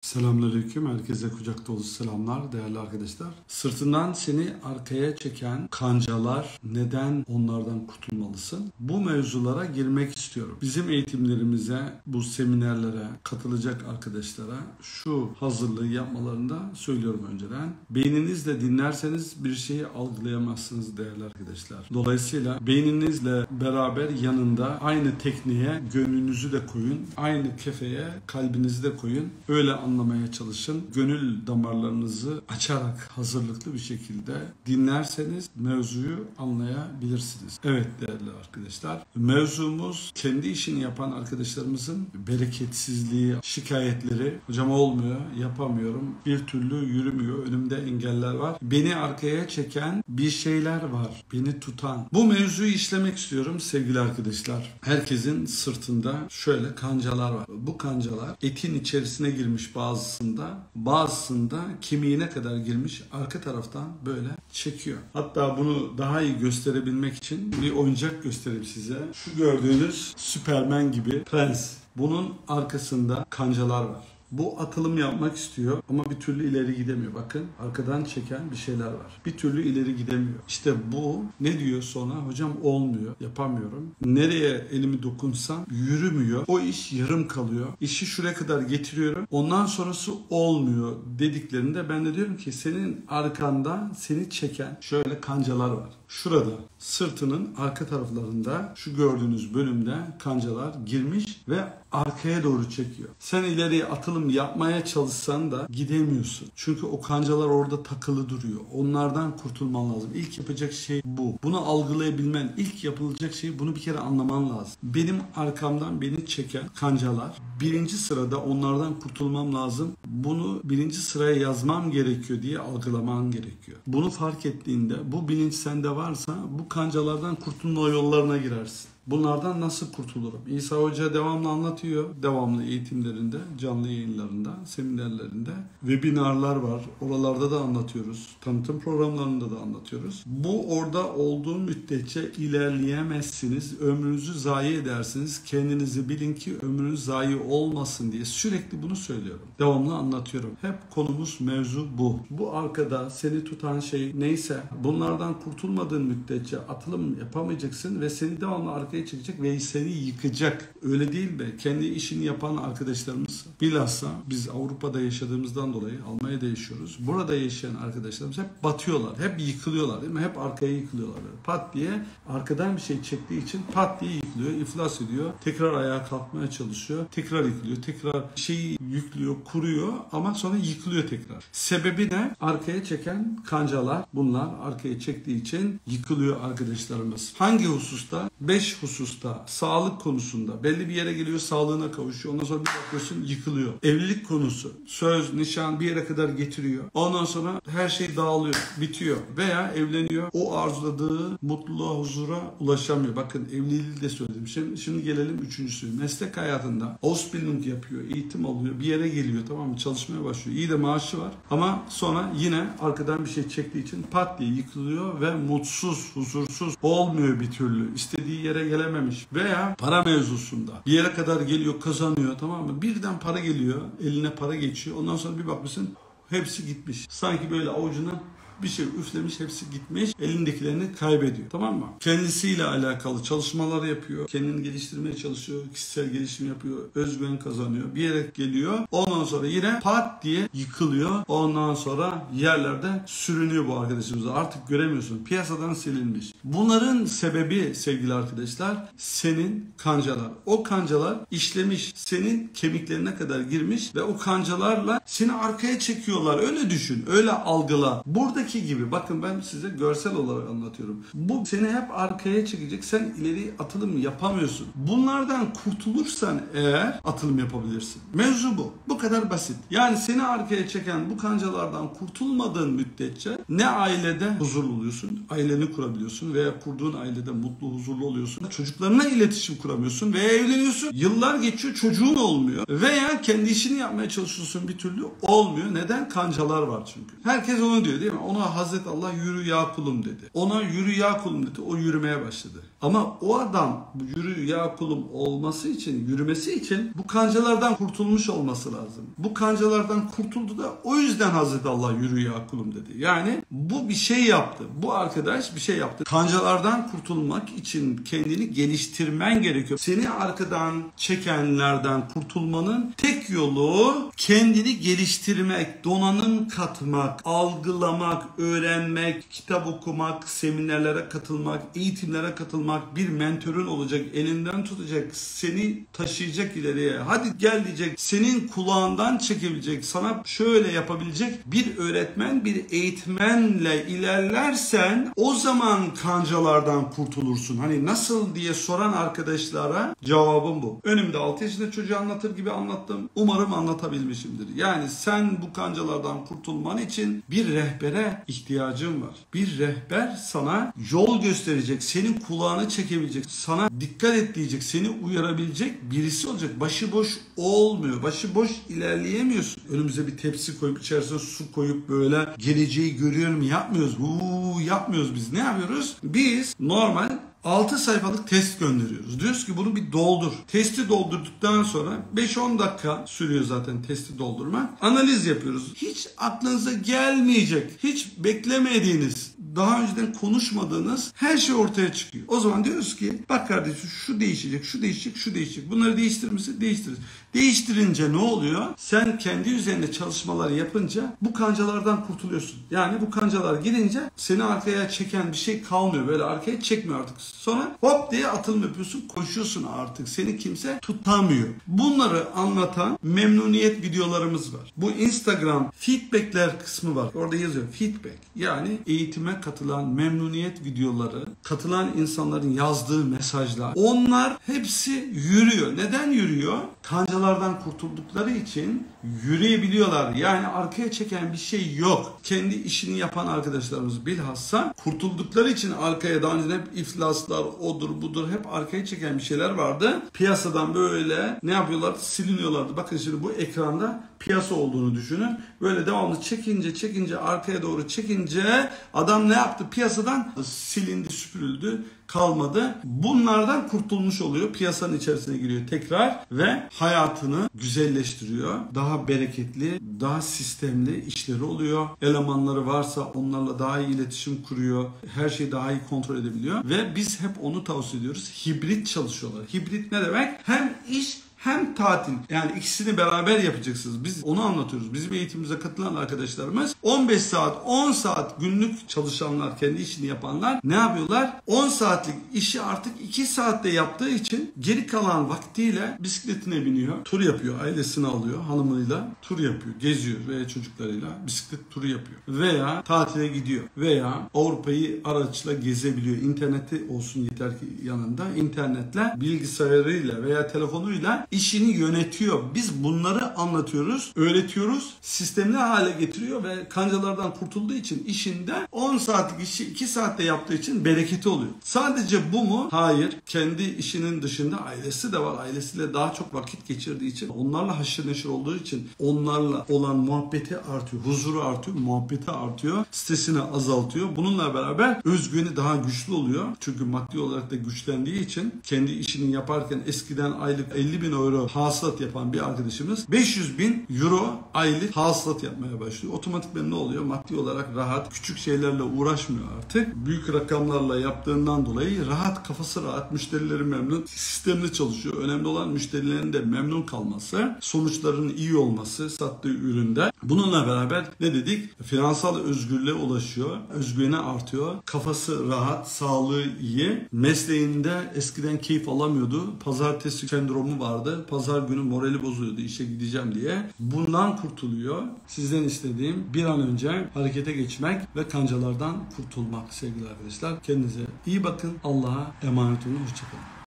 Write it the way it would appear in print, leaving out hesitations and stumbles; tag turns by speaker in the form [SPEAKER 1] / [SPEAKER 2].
[SPEAKER 1] Selamünaleyküm. Herkese kucak dolusu selamlar değerli arkadaşlar. Sırtından seni arkaya çeken kancalar, neden onlardan kurtulmalısın? Bu mevzulara girmek istiyorum. Bizim eğitimlerimize, bu seminerlere katılacak arkadaşlara şu hazırlığı yapmalarını da söylüyorum önceden. Beyninizle dinlerseniz bir şeyi algılayamazsınız değerli arkadaşlar. Dolayısıyla beyninizle beraber yanında aynı tekniğe gönlünüzü de koyun, aynı kefeye kalbinizi de koyun. Öyle anlamaya çalışın. Gönül damarlarınızı açarak hazırlıklı bir şekilde dinlerseniz mevzuyu anlayabilirsiniz. Evet değerli arkadaşlar. Mevzumuz kendi işini yapan arkadaşlarımızın bereketsizliği, şikayetleri. Hocam olmuyor, yapamıyorum, bir türlü yürümüyor, önümde engeller var. Beni arkaya çeken bir şeyler var. Beni tutan. Bu mevzuyu işlemek istiyorum sevgili arkadaşlar. Herkesin sırtında şöyle kancalar var. Bu kancalar etin içerisine girmiş bazısında kemiğine kadar girmiş, arka taraftan böyle çekiyor. Hatta bunu daha iyi gösterebilmek için bir oyuncak göstereyim size. Şu gördüğünüz Süpermen gibi prens. Bunun arkasında kancalar var. Bu atılım yapmak istiyor ama bir türlü ileri gidemiyor. Bakın arkadan çeken bir şeyler var. Bir türlü ileri gidemiyor. İşte bu ne diyor sonra? Hocam olmuyor, yapamıyorum. Nereye elimi dokunsam yürümüyor. O iş yarım kalıyor. İşi şuraya kadar getiriyorum. Ondan sonrası olmuyor dediklerinde ben de diyorum ki senin arkanda seni çeken şöyle kancalar var. Şurada sırtının arka taraflarında şu gördüğünüz bölümde kancalar girmiş ve arkaya doğru çekiyor. Sen ileriye atılım yapmaya çalışsan da gidemiyorsun. Çünkü o kancalar orada takılı duruyor. Onlardan kurtulman lazım. İlk yapacak şey bu. Bunu algılayabilmen, ilk yapılacak şey bunu bir kere anlaman lazım. Benim arkamdan beni çeken kancalar birinci sırada onlardan kurtulmam lazım. Bunu birinci sıraya yazmam gerekiyor diye algılaman gerekiyor. Bunu fark ettiğinde bu bilinç sende varsa bu kancalardan kurtulma yollarına girersin. Bunlardan nasıl kurtulurum? İsa Hoca devamlı anlatıyor. Devamlı eğitimlerinde, canlı yayınlarında, seminerlerinde. Webinarlar var. Oralarda da anlatıyoruz. Tanıtım programlarında da anlatıyoruz. Bu orada olduğu müddetçe ilerleyemezsiniz. Ömrünüzü zayi edersiniz. Kendinizi bilin ki ömrünüz zayi olmasın diye sürekli bunu söylüyorum. Devamlı anlatıyorum. Hep konumuz, mevzu bu. Bu arkada seni tutan şey neyse bunlardan kurtulmadığın müddetçe atılım yapamayacaksın ve seni devamlı arkaya çekecek ve seni yıkacak. Öyle değil mi? Kendi işini yapan arkadaşlarımız bilhassa biz Avrupa'da yaşadığımızdan dolayı Almanya'da yaşıyoruz. Burada yaşayan arkadaşlarımız hep batıyorlar. Hep yıkılıyorlar değil mi? Hep arkaya yıkılıyorlar. Pat diye arkadan bir şey çektiği için pat diye yıkılıyor. İflas ediyor. Tekrar ayağa kalkmaya çalışıyor. Tekrar yıkılıyor. Tekrar şeyi yüklüyor, kuruyor ama sonra yıkılıyor tekrar. Sebebi ne? Arkaya çeken kancalar. Bunlar arkaya çektiği için yıkılıyor arkadaşlarımız. Hangi hususta? 5 hususta, sağlık konusunda belli bir yere geliyor, sağlığına kavuşuyor. Ondan sonra bir bakıyorsun yıkılıyor. Evlilik konusu, söz, nişan bir yere kadar getiriyor. Ondan sonra her şey dağılıyor, bitiyor. Veya evleniyor. O arzuladığı mutluluğa, huzura ulaşamıyor. Bakın evliliği de söyledim. Şimdi gelelim üçüncüsü. Meslek hayatında Ausbildung yapıyor, eğitim alıyor, bir yere geliyor, tamam mı? Çalışmaya başlıyor. İyi de maaşı var. Ama sonra yine arkadan bir şey çektiği için pat diye yıkılıyor ve mutsuz, huzursuz olmuyor bir türlü. İstediği yere gelememiş veya para mevzusunda bir yere kadar geliyor, kazanıyor, tamam mı? Birden para geliyor, eline para geçiyor. Ondan sonra bir bakmışsın hepsi gitmiş. Sanki böyle avucuna bir şey üflemiş, hepsi gitmiş, elindekilerini kaybediyor. Tamam mı? Kendisiyle alakalı çalışmalar yapıyor. Kendini geliştirmeye çalışıyor. Kişisel gelişim yapıyor. Özgüven kazanıyor. Bir yere geliyor. Ondan sonra yine pat diye yıkılıyor. Ondan sonra yerlerde sürünüyor bu arkadaşımız. Artık göremiyorsun. Piyasadan silinmiş. Bunların sebebi sevgili arkadaşlar senin kancalar. O kancalar işlemiş. Senin kemiklerine kadar girmiş ve o kancalarla seni arkaya çekiyorlar. Öyle düşün. Öyle algıla. Buradaki gibi bakın ben size görsel olarak anlatıyorum. Bu seni hep arkaya çekecek. Sen ileri atılım yapamıyorsun. Bunlardan kurtulursan eğer atılım yapabilirsin. Mevzu bu. Bu kadar basit. Yani seni arkaya çeken bu kancalardan kurtulmadığın müddetçe ne ailede huzurlu oluyorsun, aileni kurabiliyorsun veya kurduğun ailede mutlu, huzurlu oluyorsun. Çocuklarına iletişim kuramıyorsun veya evleniyorsun. Yıllar geçiyor, çocuğun olmuyor. Veya kendi işini yapmaya çalışıyorsun bir türlü olmuyor. Neden? Kancalar var çünkü. Herkes onu diyor değil mi? Onu ona Hazreti Allah yürü ya kulum dedi. Ona yürü ya kulum dedi. O yürümeye başladı. Ama o adam yürü ya kulum olması için, yürümesi için bu kancalardan kurtulmuş olması lazım. Bu kancalardan kurtuldu da o yüzden Hazreti Allah yürü ya kulum dedi. Yani bu bir şey yaptı. Bu arkadaş bir şey yaptı. Kancalardan kurtulmak için kendini geliştirmen gerekiyor. Seni arkadan çekenlerden kurtulmanın tek yolu kendini geliştirmek, donanım katmak, algılamak, öğrenmek, kitap okumak, seminerlere katılmak, eğitimlere katılmak, bir mentörün olacak, elinden tutacak, seni taşıyacak ileriye. Hadi gel diyecek, senin kulağından çekebilecek, sana şöyle yapabilecek bir öğretmen, bir eğitmenle ilerlersen o zaman kancalardan kurtulursun. Hani nasıl diye soran arkadaşlara cevabım bu. Önümde 6 yaşında çocuğu anlatır gibi anlattım. Umarım anlatabilmişimdir. Yani sen bu kancalardan kurtulman için bir rehbere ihtiyacın var. Bir rehber sana yol gösterecek, senin kulağını çekebilecek, sana dikkat et diyecek, seni uyarabilecek birisi olacak. Başıboş olmuyor. Başıboş ilerleyemiyorsun. Önümüze bir tepsi koyup içerisine su koyup böyle geleceği görüyorum yapmıyoruz. Yapmıyoruz biz. Ne yapıyoruz? Biz normal 6 sayfalık test gönderiyoruz. Diyoruz ki bunu bir doldur. Testi doldurduktan sonra 5-10 dakika sürüyor zaten testi doldurmak. Analiz yapıyoruz. Hiç aklınıza gelmeyecek, hiç beklemediğiniz, daha önceden konuşmadığınız her şey ortaya çıkıyor. O zaman diyoruz ki bak kardeşim şu değişecek, şu değişecek, şu değişecek. Bunları değiştirir misin? Değiştiririz. Değiştirince ne oluyor? Sen kendi üzerinde çalışmalar yapınca bu kancalardan kurtuluyorsun. Yani bu kancalar gidince seni arkaya çeken bir şey kalmıyor. Böyle arkaya çekmiyor artık. Sonra hop diye atılım yapıyorsun, koşuyorsun artık. Seni kimse tutamıyor. Bunları anlatan memnuniyet videolarımız var. Bu Instagram feedbackler kısmı var. Orada yazıyor feedback. Yani eğitime katılan memnuniyet videoları, katılan insanların yazdığı mesajlar. Onlar hepsi yürüyor. Neden yürüyor? Kancalardan kurtuldukları için yürüyebiliyorlar. Yani arkaya çeken bir şey yok. Kendi işini yapan arkadaşlarımız bilhassa kurtuldukları için arkaya daha önce hep iflaslar, odur budur hep arkaya çeken bir şeyler vardı. Piyasadan böyle ne yapıyorlar? Siliniyorlardı. Bakın şimdi bu ekranda piyasa olduğunu düşünün. Böyle devamlı çekince arkaya doğru çekince adam ne yaptı? Piyasadan silindi, süpürüldü, kalmadı. Bunlardan kurtulmuş oluyor. Piyasanın içerisine giriyor tekrar ve hayatını güzelleştiriyor. Daha bereketli, daha sistemli işleri oluyor. Elemanları varsa onlarla daha iyi iletişim kuruyor. Her şeyi daha iyi kontrol edebiliyor. Ve biz hep onu tavsiye ediyoruz. Hibrit çalışıyorlar. Hibrit ne demek? Hem iş hem tatil. Yani ikisini beraber yapacaksınız. Biz onu anlatıyoruz. Bizim eğitimimize katılan arkadaşlarımız 15 saat, 10 saat günlük çalışanlar, kendi işini yapanlar ne yapıyorlar? 10 saatlik işi artık 2 saatte yaptığı için geri kalan vaktiyle bisikletine biniyor. Tur yapıyor. Ailesini alıyor. Hanımıyla tur yapıyor. Geziyor veya çocuklarıyla bisiklet turu yapıyor. Veya tatile gidiyor. Veya Avrupa'yı araçla gezebiliyor. İnterneti olsun yeter ki yanında. İnternetle, bilgisayarıyla veya telefonuyla işini yönetiyor. Biz bunları anlatıyoruz, öğretiyoruz, sistemli hale getiriyor ve kancalardan kurtulduğu için işinde 10 saatlik işi 2 saatte yaptığı için bereketi oluyor. Sadece bu mu? Hayır. Kendi işinin dışında ailesi de var. Ailesiyle daha çok vakit geçirdiği için, onlarla haşır neşir olduğu için onlarla olan muhabbeti artıyor, huzuru artıyor, muhabbeti artıyor, stresini azaltıyor. Bununla beraber özgüveni daha güçlü oluyor. Çünkü maddi olarak da güçlendiği için kendi işini yaparken eskiden aylık 50.000 euro hasılat yapan bir arkadaşımız 500.000 euro aylık hasılat yapmaya başlıyor. Otomatikman ne oluyor? Maddi olarak rahat, küçük şeylerle uğraşmıyor artık. Büyük rakamlarla yaptığından dolayı rahat, kafası rahat, müşterileri memnun, sistemli çalışıyor. Önemli olan müşterilerin de memnun kalması, sonuçlarının iyi olması sattığı üründe. Bununla beraber ne dedik? Finansal özgürlüğe ulaşıyor, özgüveni artıyor, kafası rahat, sağlığı iyi. Mesleğinde eskiden keyif alamıyordu. Pazartesi sendromu vardı. Pazar günü morali bozuluyordu işe gideceğim diye. Bundan kurtuluyor. Sizden istediğim bir an önce harekete geçmek ve kancalardan kurtulmak sevgili arkadaşlar. Kendinize iyi bakın. Allah'a emanet olun. Hoşçakalın.